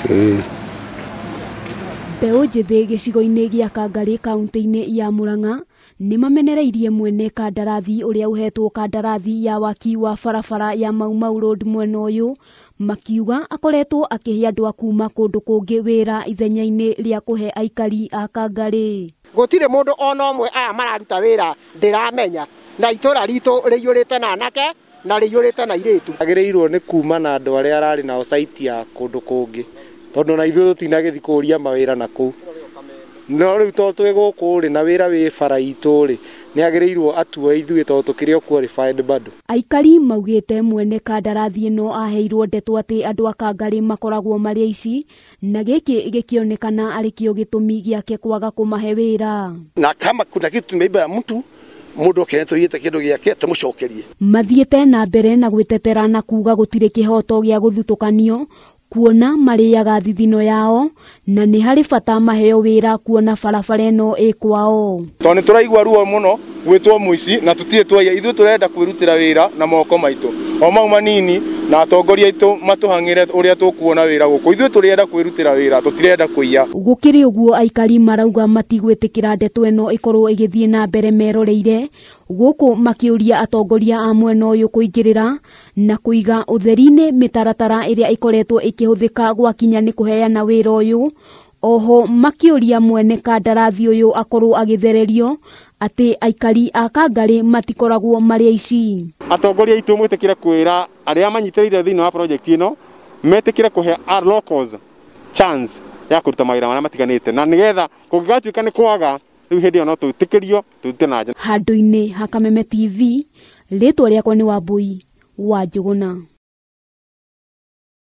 Mbeũ njĩthĩ gĩcigo-inĩ gĩa Kangari kaunti-ini ya Murang'a nimamenereirie mwene kandarathi uria uhetwo kandarathi ya waki wa barabara ya Mau Road mwena uyu, makiuga akoretwo akihe andu akuma kundu kungi wira ithenya-ini ria kuhe aikari a Kangari. Gutire mundu ona umwe aya mararuta wira ndiramenya na itura ritu riyurite na anake na riyurite na iritu. Agireirwo ni kuma na andu aria arari na site ya kundu kungi tondu na ithuĩ tũtinagethi kũria mawĩra na kũu. No rĩu tondũ twĩ gũkũ rĩ na wĩra wĩ bara itũ rĩ nĩ agĩrĩirwo atue ithuĩ tondũ tũkĩrĩ o qualified bado. Aikari maugite mwene kandarathi ĩno aheirwo ndeto atĩ andũ a Kangari makoragwo marĩ aici na gĩkĩ gĩkĩonekana arĩ kĩo gĩtũmi gĩake kwaga kũmahe wĩra. Na kama kuna kitu tumeiba ya mtu mundu kenetũiyĩte kĩndũ gĩake tũmũcokerie. Mathiĩte na mbere na gwĩtetera na kuga gũtirĩ kĩhoto gĩa gũthutukanio kuona marĩaga thithino yao na nĩ harĩ bata maheo wĩra kuona barabara ĩno ĩ kwao. Tondũ tũraigua ruo mũno gwĩtwo mũici na tũtirĩ twaia, ithuĩ tũrenda kwĩrutĩra wĩra na moko maitũ o mau manini na atongoria aitũ matũhang'ĩre ũrĩa tũkuona wĩra gũkũ. Ithuĩ tũrenda kwĩrutĩra wĩra tũtirenda kũiya. Gũkĩrĩ ũguo aikari marauga matigwĩtĩkĩra ndeto ĩno ĩkorwo ĩgĩthiĩ na mbere meroreire, gũkũ makĩũria atongoria a mwena ũyũ kũingĩrĩra na kũiga ũtheri-inĩ mĩtaratara ĩrĩa ĩkoretwo ĩkĩhũthĩka gwakinya nĩ kũheana wĩra ũyũ. Oho makĩũria mwene kandarathi ũyũ akorwo agĩthererio atĩ aikari a Kangari matikoragwo marĩ aici. Atongoria aitũ mwĩtĩkĩre kwĩra arĩa manyitĩrĩire thĩinĩ wa project ĩno metĩkĩre kũhe our locals chance ya kũruta mawĩra marĩa matiganĩte, na nĩgetha kũngĩgatuĩka nĩ kwaga rĩu hĩndĩ ĩyo no twĩtĩkĩrio tũrute na nja. Handũ-inĩ ha Kameme TV, rĩtwa rĩakwa nĩ Wambui wa Njũgũna.